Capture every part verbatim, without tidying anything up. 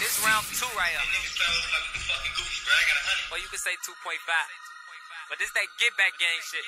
This round two right here. Well, you could say two point five. But this that get back game shit.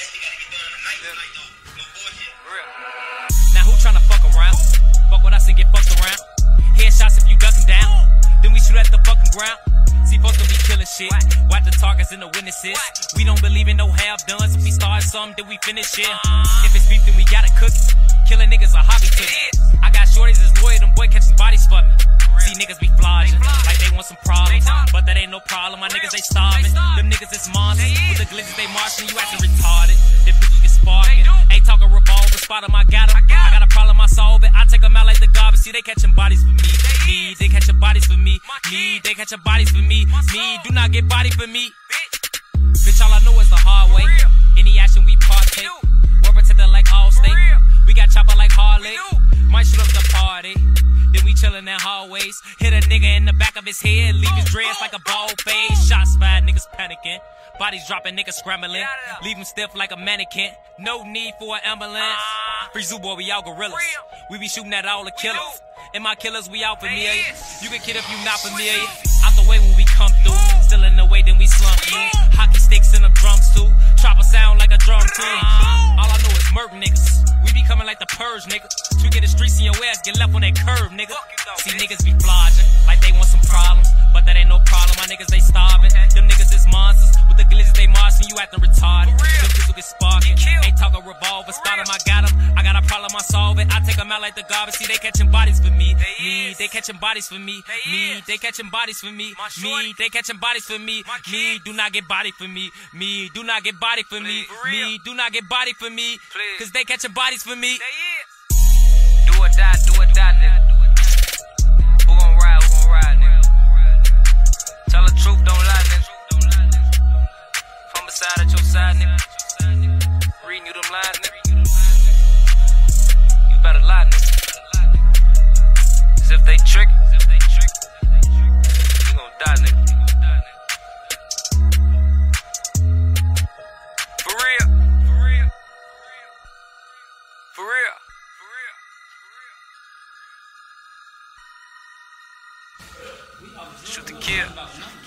Real. Now who tryna fuck around? Fuck with us and get fucked around. Headshots if you ducking down. Then we shoot at the fucking ground. See, folks gonna be killing shit. Watch the targets and the witnesses. We don't believe in no half-dones. If we start something, then we finish it. If it's beef, then we gotta cook it. Killing niggas a hobby to me. I got shorties as loyal, them boy catching bodies for me. See niggas be flogging, like they want some problems. But that ain't no problem, my niggas they starving. Them niggas is monsters, with the glitches they marching, you acting retarded. Them pistols get sparking, ain't talking revolver, spot 'em, I got 'em. I got a problem, I solve it, I take 'em out like the garbage. See they catching bodies for me, me, they catching bodies for me, me, they catching bodies for me, me, do not get body for me. Bitch, all I know is the hard way, any action we partake, we're protected like Allstate, we got chopper like Harley, might shoot up the party. Then we chillin' in hallways. Hit a nigga in the back of his head. Leave his dreads like a bald fade. Shots fired, niggas panicking. Bodies dropping, niggas scrambling. Leave him stiff like a mannequin. No need for an ambulance. Free Zoo Boy, we all gorillas. We be shooting at all the killers. And my killers, we out familiar. You can kid if you not familiar. Out the way when we come through. Still in the way, then we slump you. Hockey sticks and the drums too. Chopper sound like a drum too. All I know is murk niggas. We be coming like the purge, nigga. Tweaking the streets in your ass, get left on that curve, nigga. See niggas be flogging, like they want some problems. But that ain't no problem, my niggas they starving. Them niggas is monsters, with the glitches they marching, you acting retarded. Them kids will get sparking, ain't talking revolver, spot 'em, I got 'em. I got a problem, I solve it. I take 'em out like the garbage, see they catching bodies for me. Me, they catching bodies for me. Me, they catching bodies for me. Me, they catching bodies for me. Me, do not get body for me. Me, do not get body for me. Me, do not get body for me. Cause they catching bodies for me. Do or die, do or die, nigga. Who gon' ride, who gon' ride, nigga? Tell the truth, don't lie, nigga. From beside at your side, nigga. Reading you them lines, nigga. You better lie, nigga. Cause if they trick, you gon' die, nigga. For real. For real. For real. Shoot the kid.